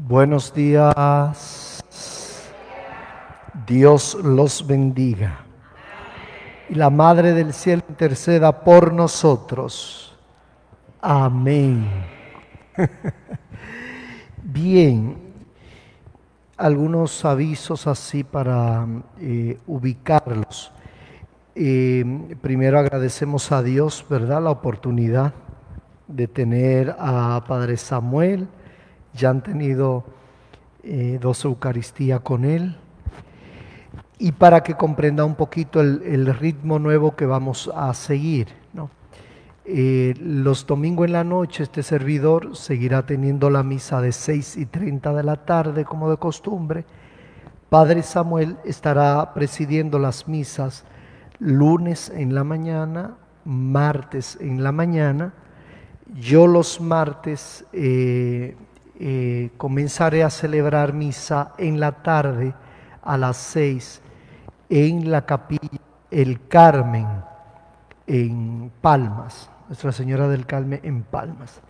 Buenos días. Dios los bendiga. Y la Madre del Cielo interceda por nosotros. Amén. Bien, algunos avisos así para ubicarlos. Primero agradecemos a Dios, ¿verdad?, la oportunidad de tener a Padre Samuel. Ya han tenido 2 Eucaristías con él. Y para que comprenda un poquito el ritmo nuevo que vamos a seguir, ¿no? Los domingos en la noche este servidor seguirá teniendo la misa de 6:30 de la tarde como de costumbre. Padre Samuel estará presidiendo las misas lunes en la mañana, martes en la mañana. Yo los martes comenzaré a celebrar misa en la tarde a las 6 en la capilla El Carmen en Palmas, Nuestra Señora del Carmen en Palmas.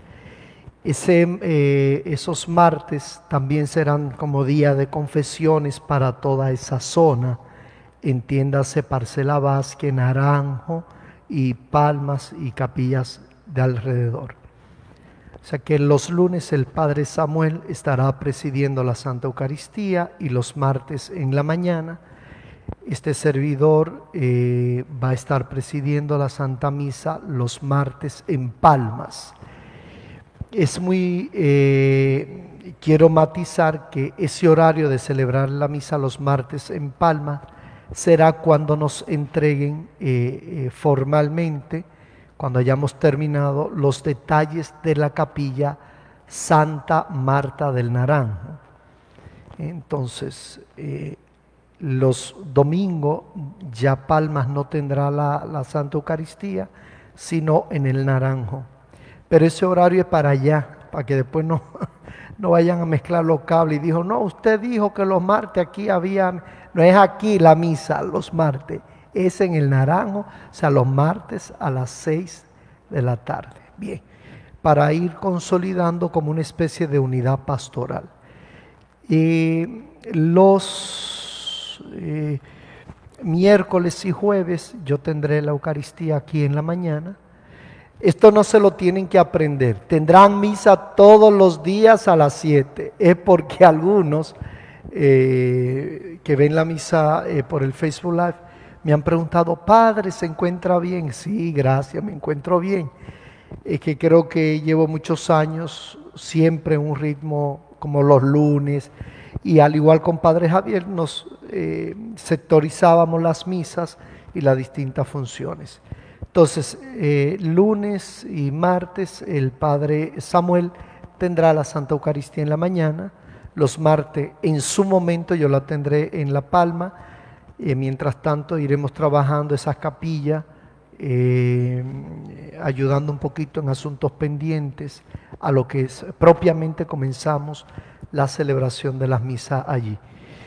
Esos martes también serán como día de confesiones para toda esa zona, entiéndase Parcela Vázquez, Naranjo y Palmas y capillas de alrededor. O sea que los lunes el Padre Samuel estará presidiendo la Santa Eucaristía y los martes en la mañana este servidor va a estar presidiendo la Santa Misa los martes en Palmas. Es muy, quiero matizar que ese horario de celebrar la misa los martes en Palmas será cuando nos entreguen formalmente, cuando hayamos terminado los detalles de la capilla Santa Marta del Naranjo. Entonces, los domingos ya Palmas no tendrá la Santa Eucaristía, sino en el Naranjo. Pero ese horario es para allá, para que después no vayan a mezclar los cables. Y dijo, no, usted dijo que los martes aquí había, no es aquí la misa, los martes. Es en el Naranjo, o sea, los martes a las 6 de la tarde. Bien, para ir consolidando como una especie de unidad pastoral. Los miércoles y jueves yo tendré la Eucaristía aquí en la mañana. Esto no se lo tienen que aprender. Tendrán misa todos los días a las 7. Es porque algunos que ven la misa por el Facebook Live me han preguntado, padre, ¿se encuentra bien? Sí, gracias, me encuentro bien. Es que creo que llevo muchos años siempre en un ritmo como los lunes, y al igual con Padre Javier nos sectorizábamos las misas y las distintas funciones. Entonces, lunes y martes el Padre Samuel tendrá la Santa Eucaristía en la mañana. Los martes en su momento yo la tendré en La Palma. Mientras tanto iremos trabajando esas capillas, ayudando un poquito en asuntos pendientes a lo que es propiamente comenzamos la celebración de las misas allí.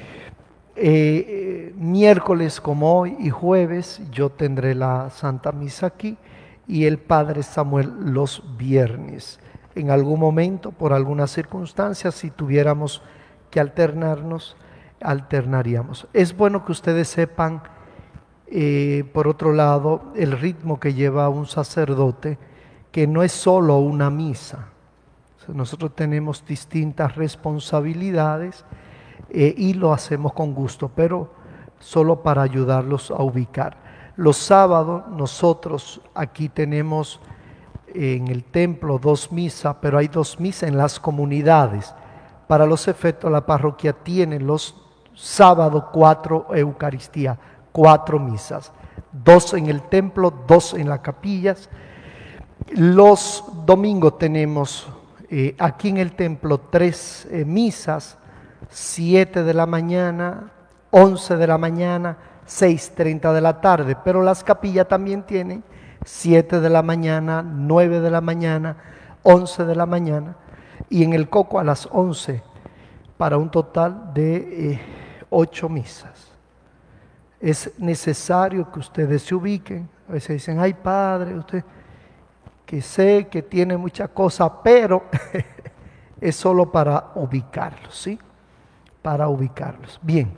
Miércoles como hoy y jueves yo tendré la Santa Misa aquí y el Padre Samuel los viernes. En algún momento, por alguna circunstancia, si tuviéramos que alternarnos, alternaríamos. Es bueno que ustedes sepan, por otro lado, el ritmo que lleva un sacerdote, que no es solo una misa. O sea, nosotros tenemos distintas responsabilidades y lo hacemos con gusto, pero solo para ayudarlos a ubicar. Los sábados nosotros aquí tenemos en el templo 2 misas, pero hay 2 misas en las comunidades. Para los efectos la parroquia tiene los sábados 4 Eucaristías, 4 misas, 2 en el templo, 2 en las capillas. Los domingos tenemos aquí en el templo 3 misas, 7 de la mañana, 11 de la mañana, 6:30 de la tarde, pero las capillas también tienen 7 de la mañana, 9 de la mañana, 11 de la mañana, y en el Coco a las 11, para un total de 8 misas. Es necesario que ustedes se ubiquen. A veces dicen, ay padre, usted que sé que tiene muchas cosas, pero Es solo para ubicarlos, ¿sí? Para ubicarlos. Bien.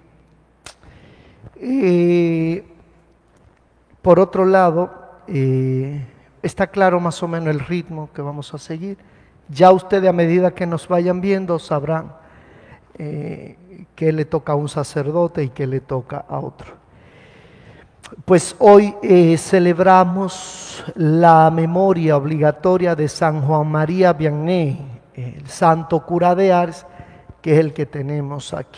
Por otro lado, está claro más o menos el ritmo que vamos a seguir. Ya ustedes, a medida que nos vayan viendo, sabrán qué le toca a un sacerdote y qué le toca a otro. Pues hoy celebramos la memoria obligatoria de San Juan María Vianney, el santo cura de Ars, que es el que tenemos aquí.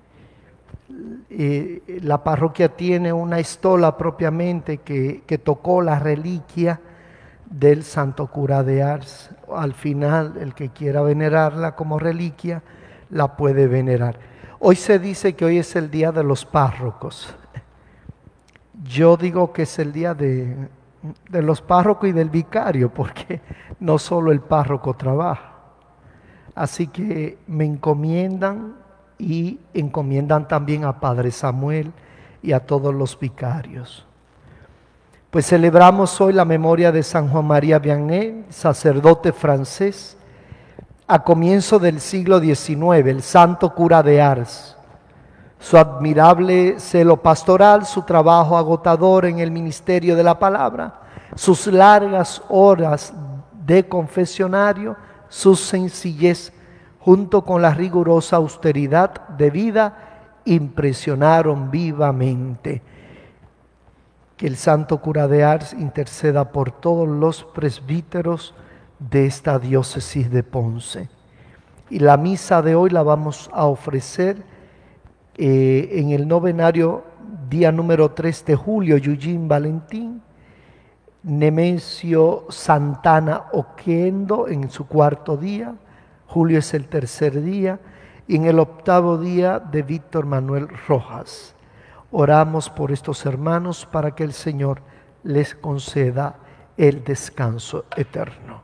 La parroquia tiene una estola propiamente que tocó la reliquia del santo cura de Ars. Al final, el que quiera venerarla como reliquia, la puede venerar. Hoy se dice que hoy es el día de los párrocos. Yo digo que es el día de los párrocos y del vicario, porque no solo el párroco trabaja. Así que me encomiendan y encomiendan también a Padre Samuel y a todos los vicarios. Pues celebramos hoy la memoria de San Juan María Vianney, sacerdote francés, a comienzo del siglo XIX, el santo cura de Ars. Su admirable celo pastoral, su trabajo agotador en el ministerio de la palabra, sus largas horas de confesionario, su sencillez, junto con la rigurosa austeridad de vida, impresionaron vivamente. Que el santo cura de Ars interceda por todos los presbíteros de esta diócesis de Ponce. Y la misa de hoy la vamos a ofrecer en el novenario día número 3 de julio, Eugene Valentín, Nemesio Santana Oquendo en su cuarto día, Julio es el tercer día, y en el octavo día de Víctor Manuel Rojas. Oramos por estos hermanos para que el Señor les conceda el descanso eterno.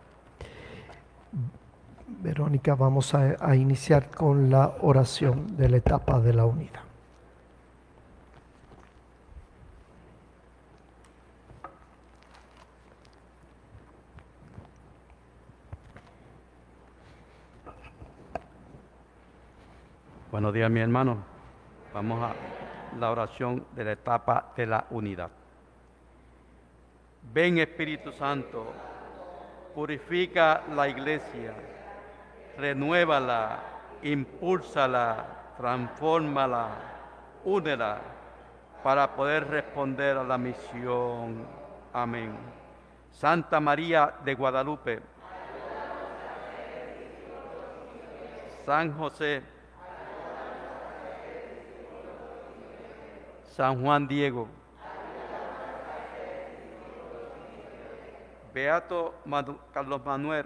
Verónica, vamos a iniciar con la oración de la etapa de la unidad. Buenos días, mi hermano. Vamos a la oración de la etapa de la unidad. Ven, Espíritu Santo, purifica la iglesia, renuévala, impúlsala, transfórmala, únela para poder responder a la misión. Amén. Santa María de Guadalupe, San José, San Juan Diego, Beato Carlos Manuel,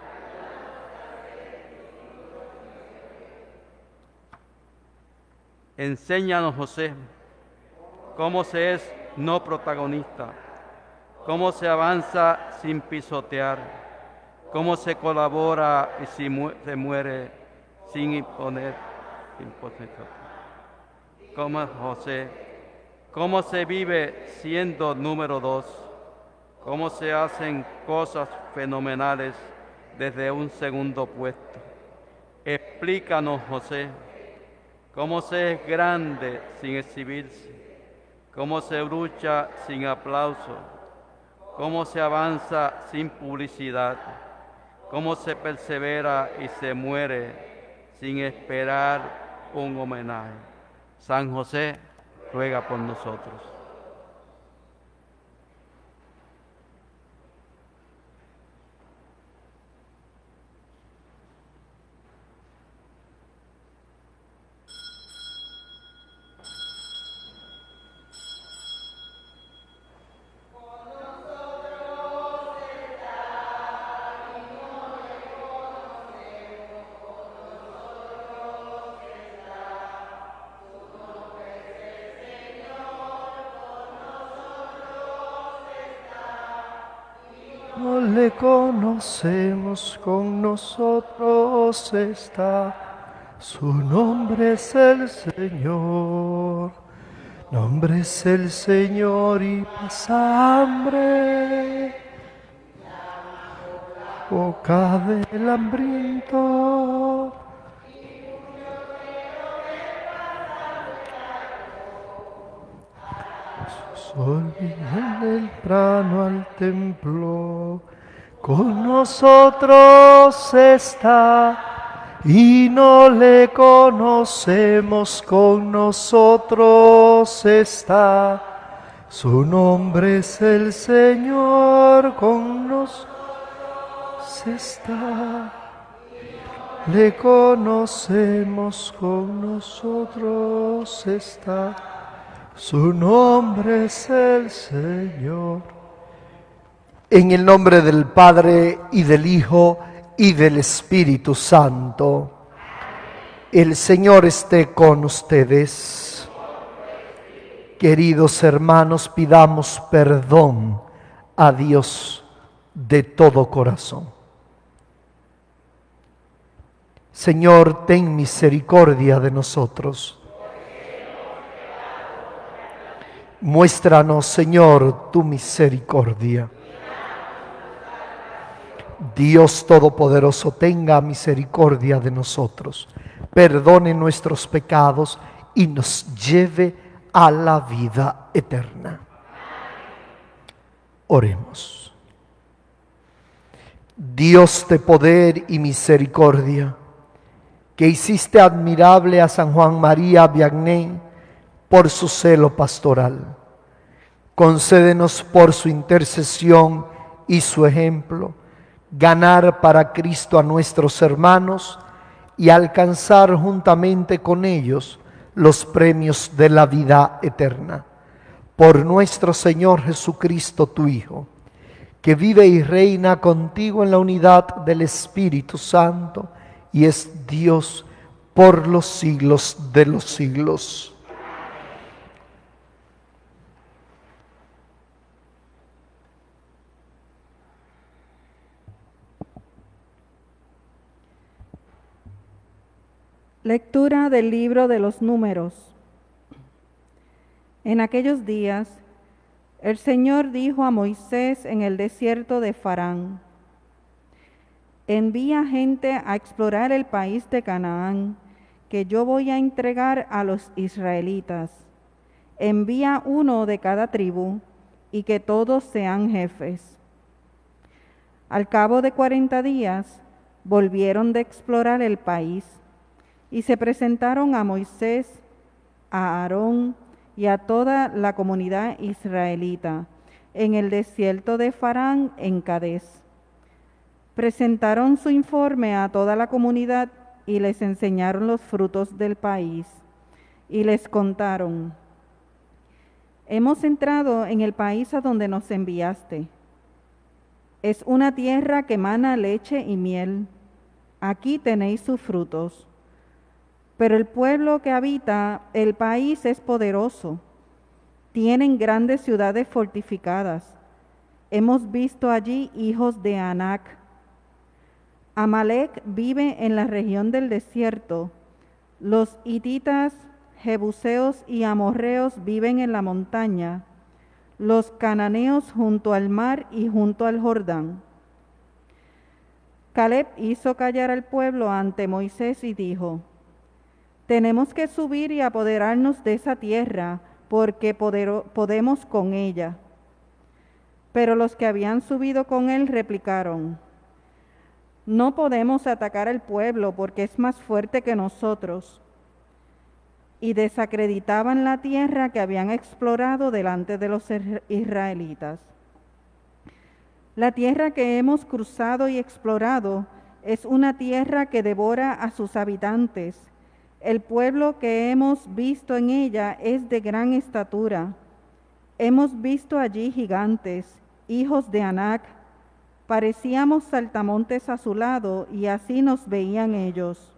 enséñanos, José, cómo se es no protagonista, cómo se avanza sin pisotear, cómo se colabora y se muere sin imponer. Como José, cómo se vive siendo número 2, cómo se hacen cosas fenomenales desde un segundo puesto. Explícanos, José, cómo se es grande sin exhibirse, cómo se lucha sin aplauso, cómo se avanza sin publicidad, cómo se persevera y se muere sin esperar un homenaje. San José, ruega por nosotros. No le conocemos, con nosotros está, su nombre es el Señor. Nombre es el Señor y pasa hambre, boca del hambriento, volvían temprano al templo. Con nosotros está y no le conocemos, con nosotros está. Su nombre es el Señor, con nosotros está. Le conocemos, con nosotros está. Su nombre es el Señor. En el nombre del Padre, y del Hijo, y del Espíritu Santo. El Señor esté con ustedes. Queridos hermanos, pidamos perdón a Dios de todo corazón. Señor, ten misericordia de nosotros. Muéstranos, Señor, tu misericordia. Dios Todopoderoso, tenga misericordia de nosotros, perdone nuestros pecados y nos lleve a la vida eterna. Oremos. Dios de poder y misericordia, que hiciste admirable a San Juan María Vianney por su celo pastoral, concédenos por su intercesión y su ejemplo ganar para Cristo a nuestros hermanos y alcanzar juntamente con ellos los premios de la vida eterna. Por nuestro Señor Jesucristo, tu Hijo, que vive y reina contigo en la unidad del Espíritu Santo y es Dios por los siglos de los siglos. Lectura del libro de los Números. En aquellos días, el Señor dijo a Moisés en el desierto de Farán: envía gente a explorar el país de Canaán, que yo voy a entregar a los israelitas. Envía uno de cada tribu, y que todos sean jefes. Al cabo de 40 días, volvieron de explorar el país, y se presentaron a Moisés, a Aarón y a toda la comunidad israelita en el desierto de Farán en Cadés. Presentaron su informe a toda la comunidad y les enseñaron los frutos del país. Y les contaron: hemos entrado en el país a donde nos enviaste. Es una tierra que emana leche y miel. Aquí tenéis sus frutos. Pero el pueblo que habita el país es poderoso. Tienen grandes ciudades fortificadas. Hemos visto allí hijos de Anac. Amalec vive en la región del desierto. Los hititas, jebuseos y amorreos viven en la montaña. Los cananeos junto al mar y junto al Jordán. Caleb hizo callar al pueblo ante Moisés y dijo: tenemos que subir y apoderarnos de esa tierra, porque podemos con ella. Pero los que habían subido con él replicaron: no podemos atacar al pueblo porque es más fuerte que nosotros. Y desacreditaban la tierra que habían explorado delante de los israelitas. La tierra que hemos cruzado y explorado es una tierra que devora a sus habitantes. El pueblo que hemos visto en ella es de gran estatura. Hemos visto allí gigantes, hijos de Anac. Parecíamos saltamontes a su lado y así nos veían ellos.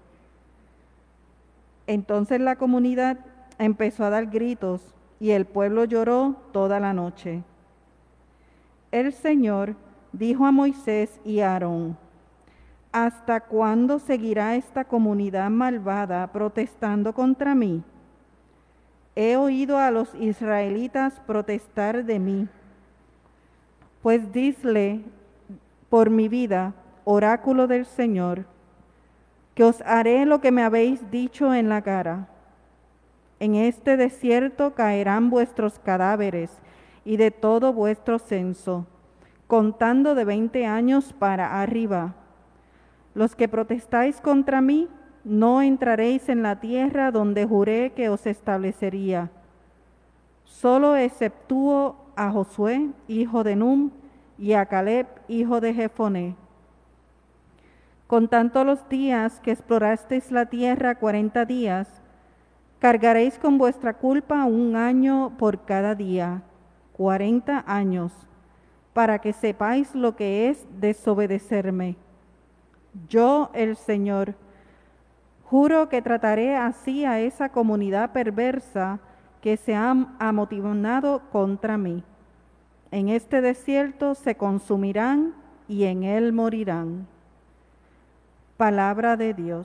Entonces la comunidad empezó a dar gritos y el pueblo lloró toda la noche. El Señor dijo a Moisés y a Aarón: ¿hasta cuándo seguirá esta comunidad malvada protestando contra mí? He oído a los israelitas protestar de mí. Pues disle por mi vida, oráculo del Señor, que os haré lo que me habéis dicho en la cara. En este desierto caerán vuestros cadáveres, y de todo vuestro censo, contando de 20 años para arriba. Los que protestáis contra mí, no entraréis en la tierra donde juré que os establecería. Solo exceptúo a Josué, hijo de Nun, y a Caleb, hijo de Jefoné. Contando los días que explorasteis la tierra, 40 días, cargaréis con vuestra culpa 1 año por cada día, 40 años, para que sepáis lo que es desobedecerme. Yo, el Señor, juro que trataré así a esa comunidad perversa que se ha amotinado contra mí. En este desierto se consumirán y en él morirán. Palabra de Dios.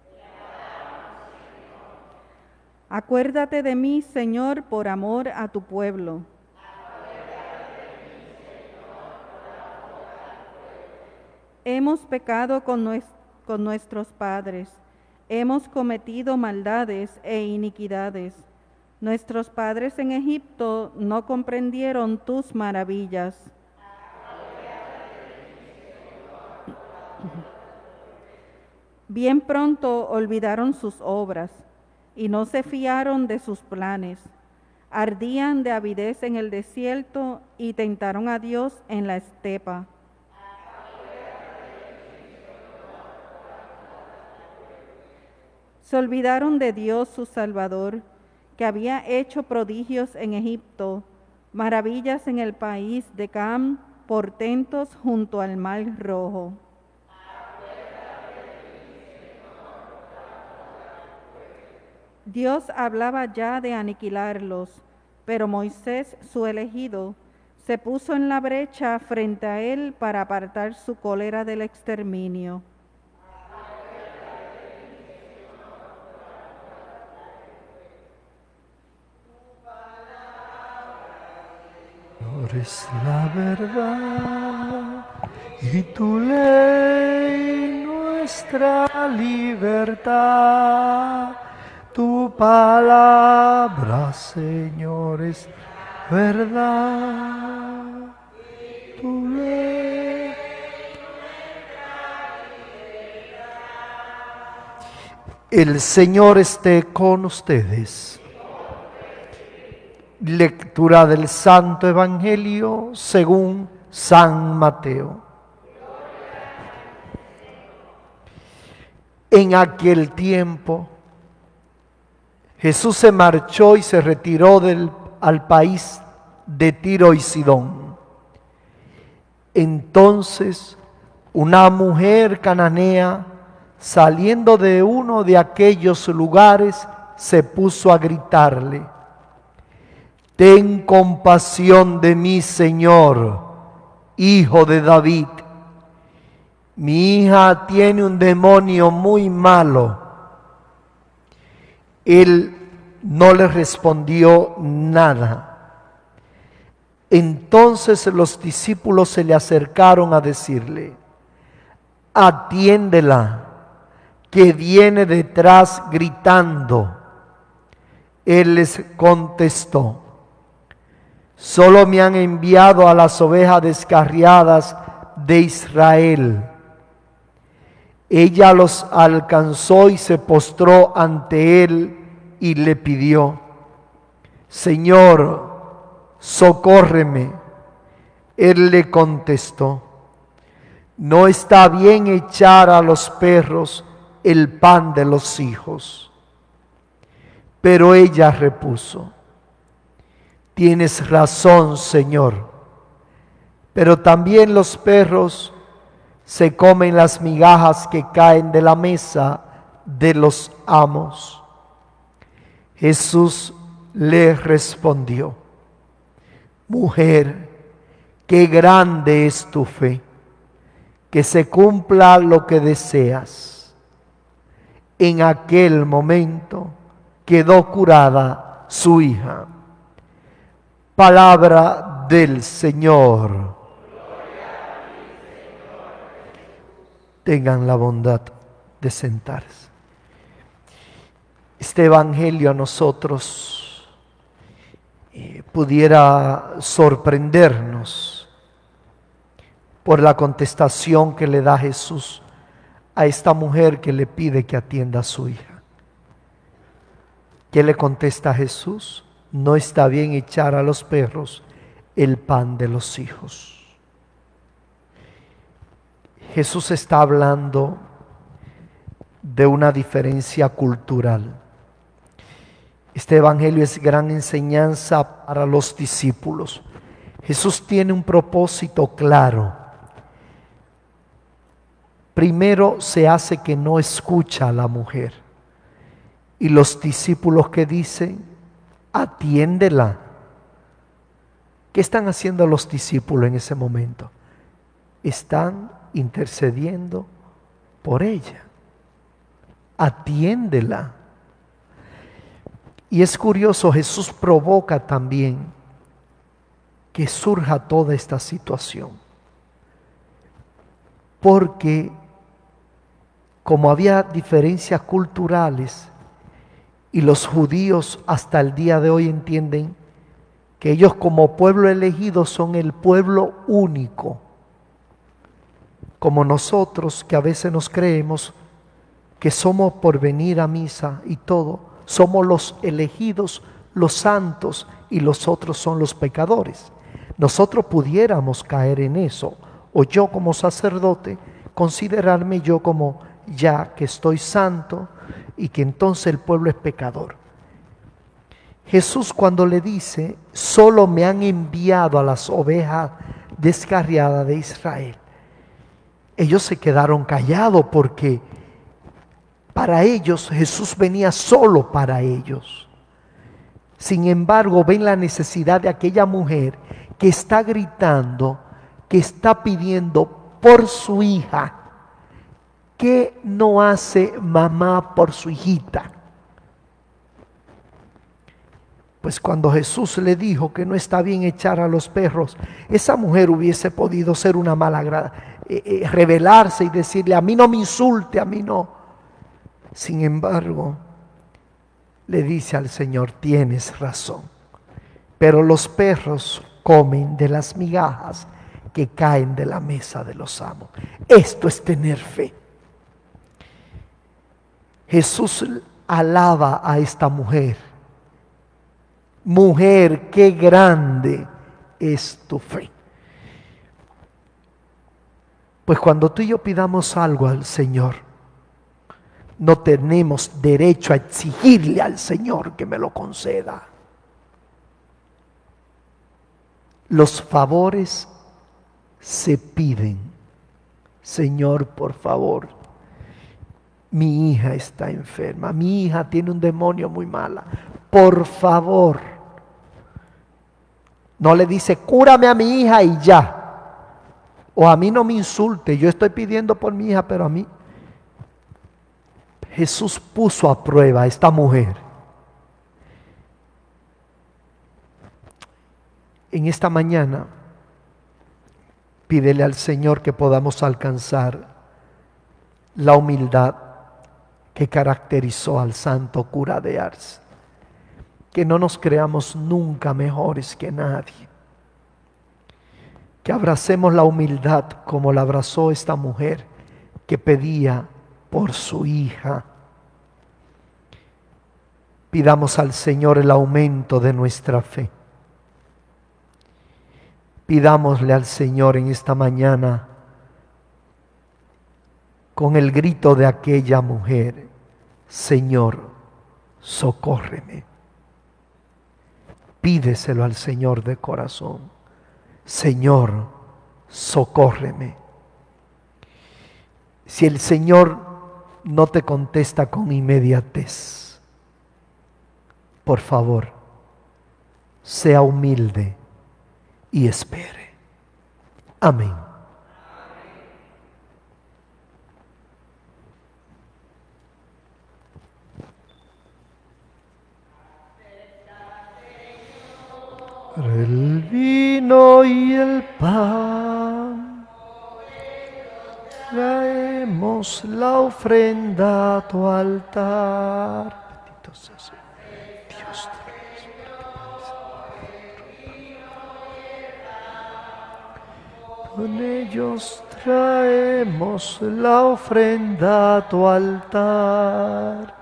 Acuérdate de mí, Señor, por amor a tu pueblo. Hemos pecado con nuestros padres, hemos cometido maldades e iniquidades. Nuestros padres en Egipto no comprendieron tus maravillas. Bien pronto olvidaron sus obras y no se fiaron de sus planes. Ardían de avidez en el desierto y tentaron a Dios en la estepa. Se olvidaron de Dios su Salvador, que había hecho prodigios en Egipto, maravillas en el país de Cam, portentos junto al Mar Rojo. Dios hablaba ya de aniquilarlos, pero Moisés, su elegido, se puso en la brecha frente a él para apartar su cólera del exterminio. Es la verdad y tu ley nuestra libertad. Tu palabra, Señor, es verdad. Tu ley. El Señor esté con ustedes. Lectura del Santo Evangelio según San Mateo. En aquel tiempo, Jesús se marchó y se retiró al país de Tiro y Sidón. Entonces, una mujer cananea, saliendo de uno de aquellos lugares, se puso a gritarle: «Ten compasión de mí, Señor, Hijo de David. Mi hija tiene un demonio muy malo». Él no le respondió nada. Entonces los discípulos se le acercaron a decirle: «Atiéndela, que viene detrás gritando». Él les contestó: «Solo me han enviado a las ovejas descarriadas de Israel». Ella los alcanzó y se postró ante él y le pidió: «Señor, socórreme». Él le contestó: «No está bien echar a los perros el pan de los hijos». Pero ella repuso: «Tienes razón, Señor, pero también los perros se comen las migajas que caen de la mesa de los amos». Jesús le respondió: «Mujer, qué grande es tu fe, que se cumpla lo que deseas». En aquel momento quedó curada su hija. Palabra del Señor. Tengan la bondad de sentarse. Este Evangelio a nosotros pudiera sorprendernos por la contestación que le da Jesús a esta mujer que le pide que atienda a su hija. ¿Qué le contesta Jesús? No está bien echar a los perros el pan de los hijos. Jesús está hablando de una diferencia cultural. Este evangelio es gran enseñanza para los discípulos. Jesús tiene un propósito claro. Primero se hace que no escucha a la mujer. Y los discípulos que dicen, atiéndela. ¿Qué están haciendo los discípulos en ese momento? Están intercediendo por ella. Atiéndela. Y es curioso, Jesús provoca también que surja toda esta situación. Porque como había diferencias culturales y los judíos hasta el día de hoy entienden que ellos como pueblo elegido son el pueblo único, como nosotros que a veces nos creemos que somos por venir a misa y todo, somos los elegidos, los santos y los otros son los pecadores. Nosotros pudiéramos caer en eso, o yo como sacerdote considerarme yo como ya que estoy santo y que entonces el pueblo es pecador. Jesús cuando le dice, solo me han enviado a las ovejas descarriadas de Israel, ellos se quedaron callados porque para ellos Jesús venía solo para ellos. Sin embargo, ven la necesidad de aquella mujer que está gritando, que está pidiendo por su hija. ¿Qué no hace mamá por su hijita? Pues cuando Jesús le dijo que no está bien echar a los perros, esa mujer hubiese podido ser una malagrada, rebelarse y decirle, a mí no me insulte, a mí no. Sin embargo, le dice al Señor, tienes razón, pero los perros comen de las migajas que caen de la mesa de los amos. Esto es tener fe. Jesús alaba a esta mujer. Mujer, qué grande es tu fe. Pues cuando tú y yo pidamos algo al Señor, no tenemos derecho a exigirle al Señor que me lo conceda. Los favores se piden. Señor, por favor, mi hija está enferma, mi hija tiene un demonio muy mala, por favor. No le dice, cúrame a mi hija y ya. O a mí no me insulte, yo estoy pidiendo por mi hija, pero a mí. Jesús puso a prueba a esta mujer. En esta mañana, pídele al Señor que podamos alcanzar la humildad que caracterizó al santo cura de Ars. Que no nos creamos nunca mejores que nadie. Que abracemos la humildad como la abrazó esta mujer que pedía por su hija. Pidamos al Señor el aumento de nuestra fe. Pidámosle al Señor en esta mañana con el grito de aquella mujer, Señor, socórreme. Pídeselo al Señor de corazón. Señor, socórreme. Si el Señor no te contesta con inmediatez, por favor, sea humilde y espere. Amén. El vino y el pan, traemos la ofrenda a tu altar. Bendito seas, Dios. Con ellos traemos la ofrenda a tu altar.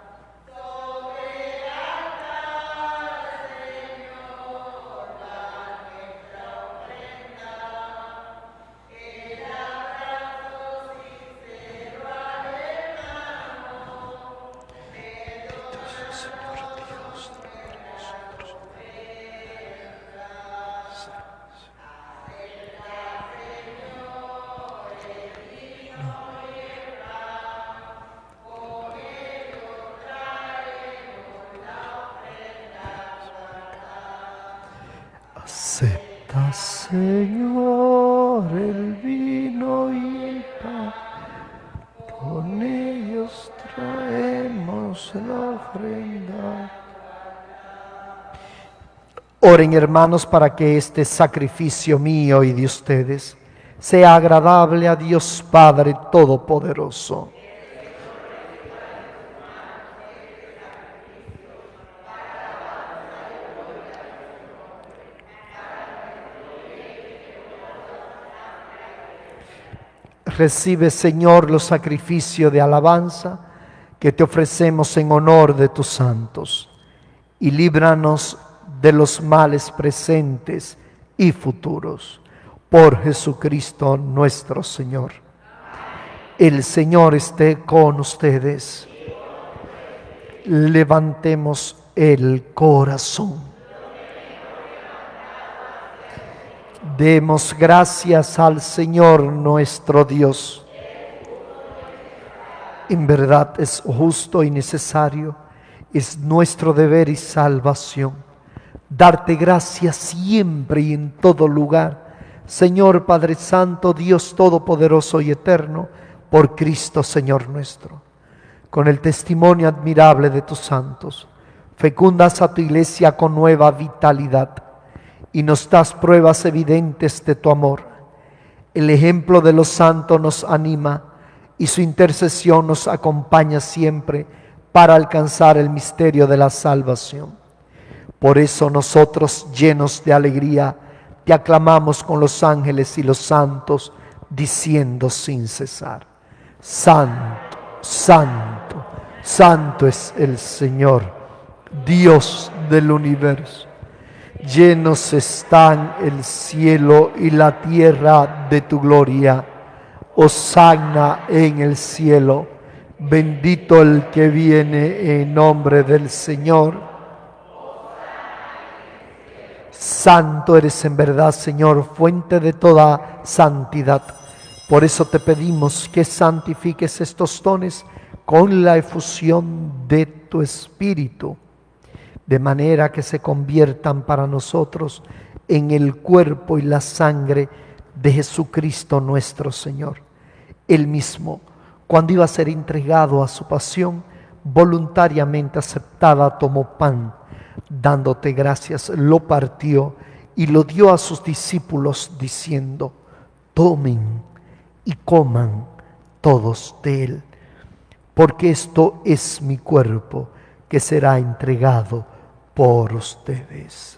Acepta, Señor, el vino y el pan, con ellos traemos la ofrenda. Oren, hermanos, para que este sacrificio mío y de ustedes sea agradable a Dios Padre Todopoderoso. Recibe, Señor, los sacrificios de alabanza que te ofrecemos en honor de tus santos, y líbranos de los males presentes y futuros. Por Jesucristo nuestro Señor. El Señor esté con ustedes. Levantemos el corazón. Demos gracias al Señor nuestro Dios. En verdad es justo y necesario, es nuestro deber y salvación, darte gracias siempre y en todo lugar, Señor Padre Santo, Dios Todopoderoso y Eterno, por Cristo Señor nuestro. Con el testimonio admirable de tus santos, fecundas a tu iglesia con nueva vitalidad, y nos das pruebas evidentes de tu amor. El ejemplo de los santos nos anima y su intercesión nos acompaña siempre para alcanzar el misterio de la salvación. Por eso nosotros, llenos de alegría, te aclamamos con los ángeles y los santos, diciendo sin cesar: Santo, Santo, Santo es el Señor, Dios del universo. Llenos están el cielo y la tierra de tu gloria. Hosana en el cielo. Bendito el que viene en nombre del Señor. Santo eres en verdad, Señor, fuente de toda santidad. Por eso te pedimos que santifiques estos dones con la efusión de tu Espíritu, de manera que se conviertan para nosotros en el cuerpo y la sangre de Jesucristo nuestro Señor. Él mismo, cuando iba a ser entregado a su pasión, voluntariamente aceptada, tomó pan, dándote gracias, lo partió y lo dio a sus discípulos, diciendo: tomen y coman todos de él, porque esto es mi cuerpo que será entregado por ustedes.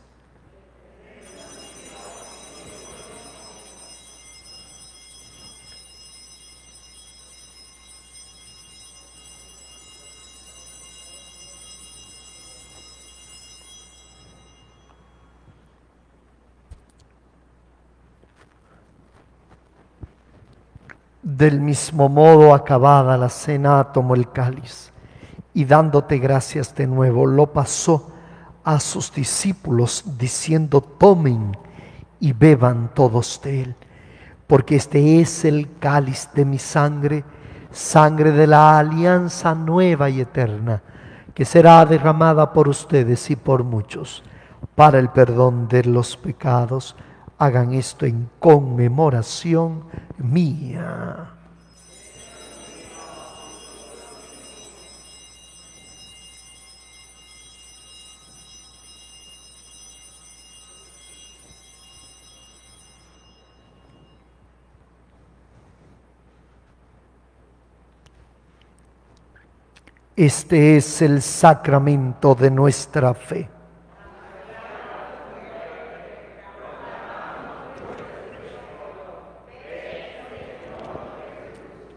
Del mismo modo, acabada la cena, tomó el cáliz y dándote gracias de nuevo, lo pasó a sus discípulos, diciendo: tomen y beban todos de él, porque este es el cáliz de mi sangre, sangre de la alianza nueva y eterna, que será derramada por ustedes y por muchos, para el perdón de los pecados. Hagan esto en conmemoración mía. Este es el sacramento de nuestra fe.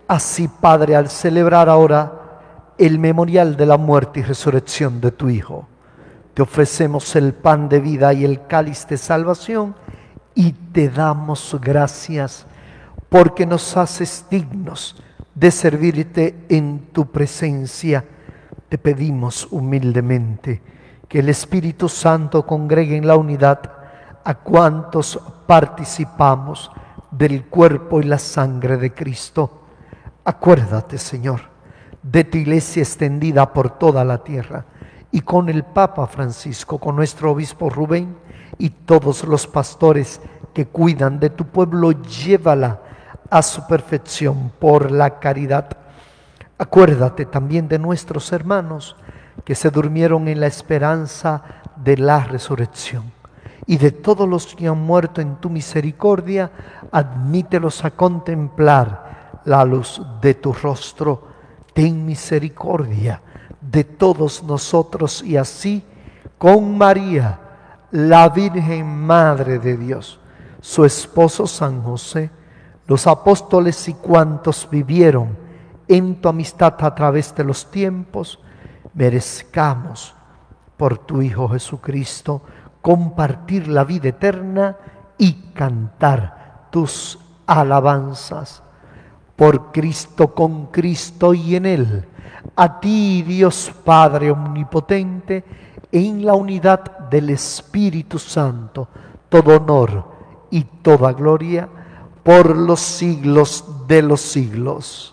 Así, Padre, al celebrar ahora el memorial de la muerte y resurrección de tu Hijo, te ofrecemos el pan de vida y el cáliz de salvación y te damos gracias porque nos haces dignos de servirte en tu presencia. Te pedimos humildemente que el Espíritu Santo congregue en la unidad a cuantos participamos del cuerpo y la sangre de Cristo. Acuérdate, Señor, de tu iglesia extendida por toda la tierra y con el Papa Francisco, con nuestro obispo Rubén y todos los pastores que cuidan de tu pueblo, llévala a su perfección por la caridad. Acuérdate también de nuestros hermanos que se durmieron en la esperanza de la resurrección y de todos los que han muerto en tu misericordia, admítelos a contemplar la luz de tu rostro. Ten misericordia de todos nosotros y así con María, la Virgen Madre de Dios, su esposo San José, los apóstoles y cuantos vivieron en tu amistad a través de los tiempos, merezcamos por tu Hijo Jesucristo compartir la vida eterna y cantar tus alabanzas. Por Cristo, con Cristo y en Él, a ti, Dios Padre Omnipotente, en la unidad del Espíritu Santo, todo honor y toda gloria por los siglos de los siglos.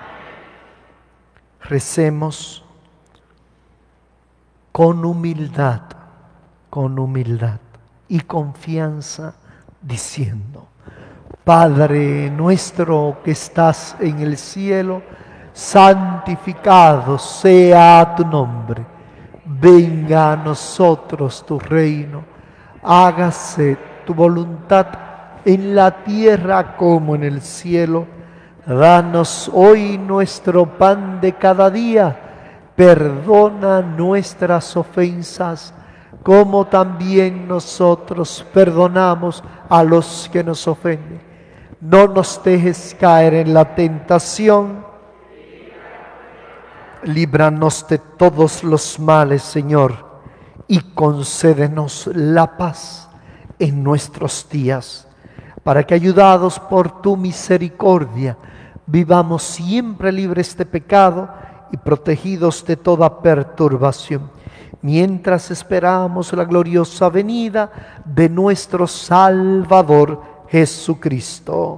Recemos con humildad y confianza, diciendo: Padre nuestro que estás en el cielo, santificado sea tu nombre. Venga a nosotros tu reino. Hágase tu voluntad en la tierra como en el cielo. Danos hoy nuestro pan de cada día. Perdona nuestras ofensas, como también nosotros perdonamos a los que nos ofenden. No nos dejes caer en la tentación. Líbranos de todos los males, Señor, y concédenos la paz en nuestros días, para que, ayudados por tu misericordia, vivamos siempre libres de pecado y protegidos de toda perturbación, mientras esperamos la gloriosa venida de nuestro Salvador Jesucristo.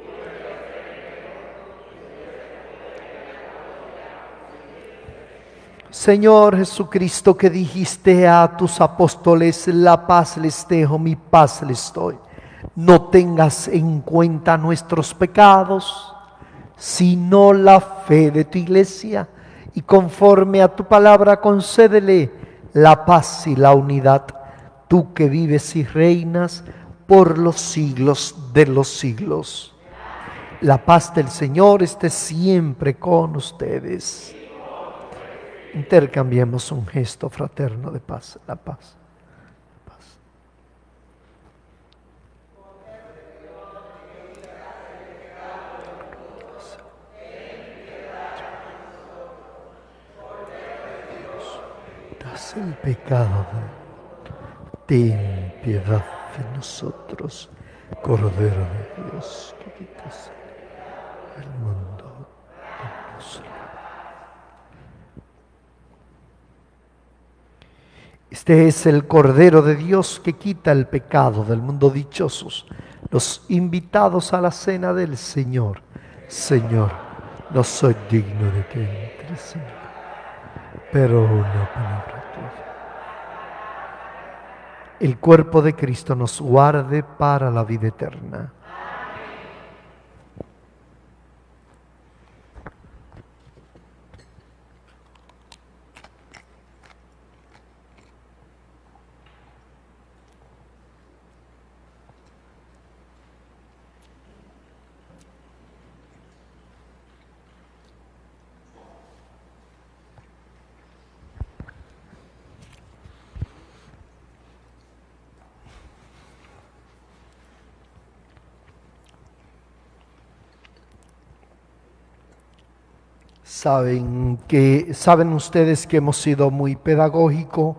Señor Jesucristo, que dijiste a tus apóstoles: la paz les dejo, mi paz les doy. No tengas en cuenta nuestros pecados, sino la fe de tu iglesia, y conforme a tu palabra concédele la paz y la unidad, tú que vives y reinas por los siglos de los siglos. La paz del Señor esté siempre con ustedes. Intercambiemos un gesto fraterno de paz. La paz. Das el pecado. Ten piedad de nosotros, Cordero de Dios, que quitas el mundo. Danos la. Este es el Cordero de Dios que quita el pecado del mundo. Dichosos los invitados a la cena del Señor. Señor, no soy digno de que entres, Señor, pero una palabra tuya. El cuerpo de Cristo nos guarde para la vida eterna. Saben ustedes que hemos sido muy pedagógicos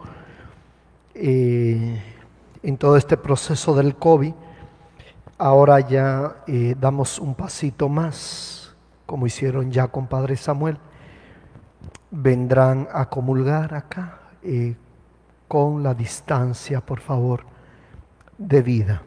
en todo este proceso del COVID. Ahora ya damos un pasito más, como hicieron ya con Padre Samuel. Vendrán a comulgar acá con la distancia, por favor, debida.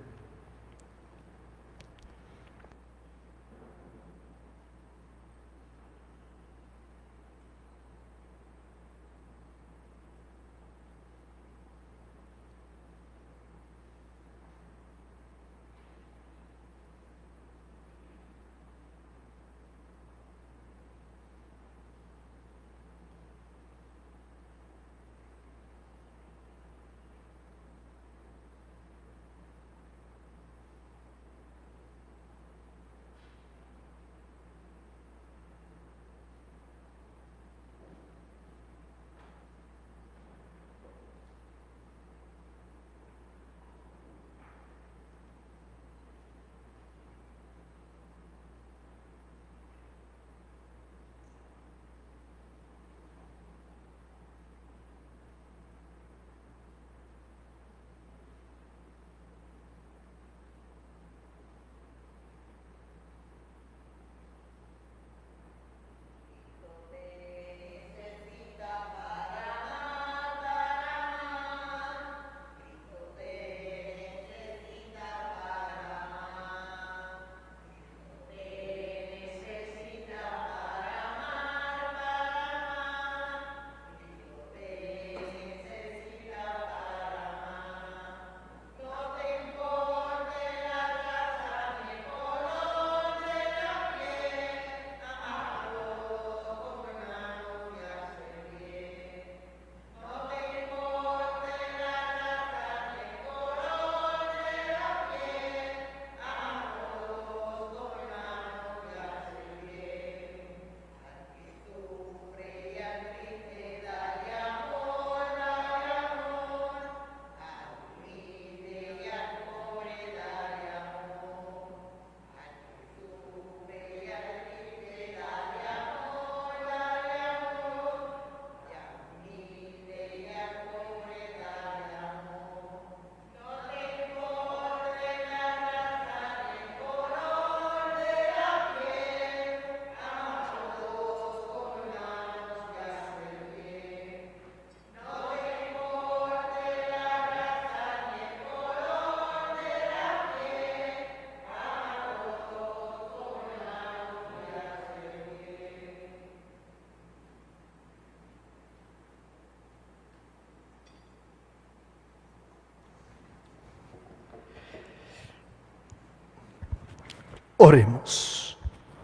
Oremos.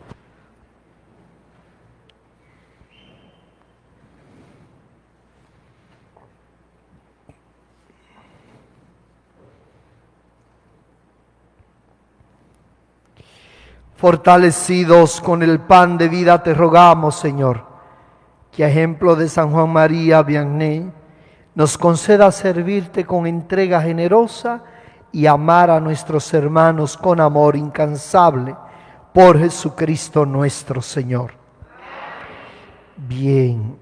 Fortalecidos con el pan de vida te rogamos, Señor, que a ejemplo de San Juan María Vianney nos conceda servirte con entrega generosa y amar a nuestros hermanos con amor incansable, por Jesucristo nuestro Señor. Bien,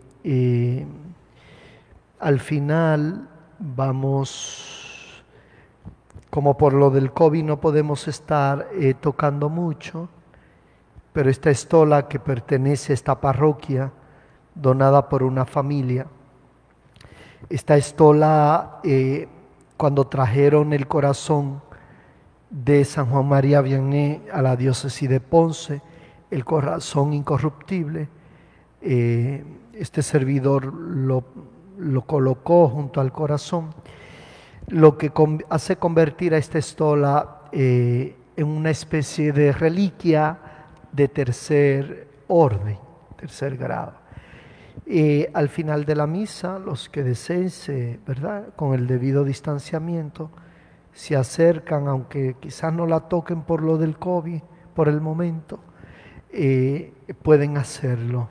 al final vamos, como por lo del COVID no podemos estar tocando mucho, pero esta estola que pertenece a esta parroquia, donada por una familia, esta estola cuando trajeron el corazón de San Juan María Vianney a la diócesis de Ponce, el corazón incorruptible, este servidor lo colocó junto al corazón, lo que hace convertir a esta estola en una especie de reliquia de tercer orden, tercer grado. Al final de la misa, los que deseen, ¿verdad?, con el debido distanciamiento, se acercan, aunque quizás no la toquen por lo del COVID, por el momento, pueden hacerlo.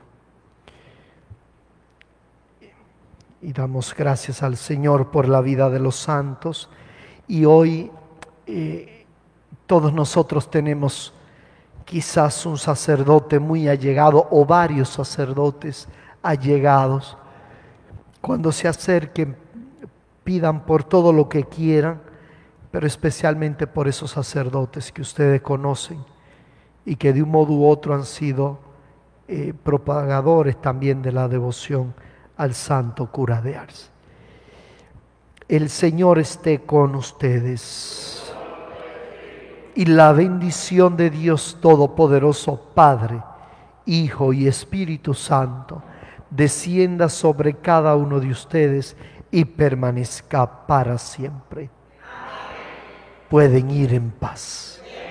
Y damos gracias al Señor por la vida de los santos. Y hoy todos nosotros tenemos quizás un sacerdote muy allegado o varios sacerdotes allegados, cuando se acerquen, pidan por todo lo que quieran, pero especialmente por esos sacerdotes que ustedes conocen y que de un modo u otro han sido propagadores también de la devoción al santo cura de Ars. El Señor esté con ustedes. Y la bendición de Dios Todopoderoso, Padre, Hijo y Espíritu Santo, descienda sobre cada uno de ustedes y permanezca para siempre. Amén. Pueden ir en paz.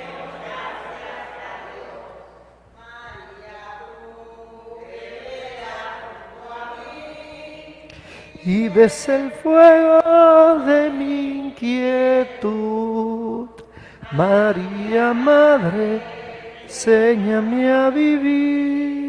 Y ves el fuego de mi inquietud, María, Madre, enséñame a vivir.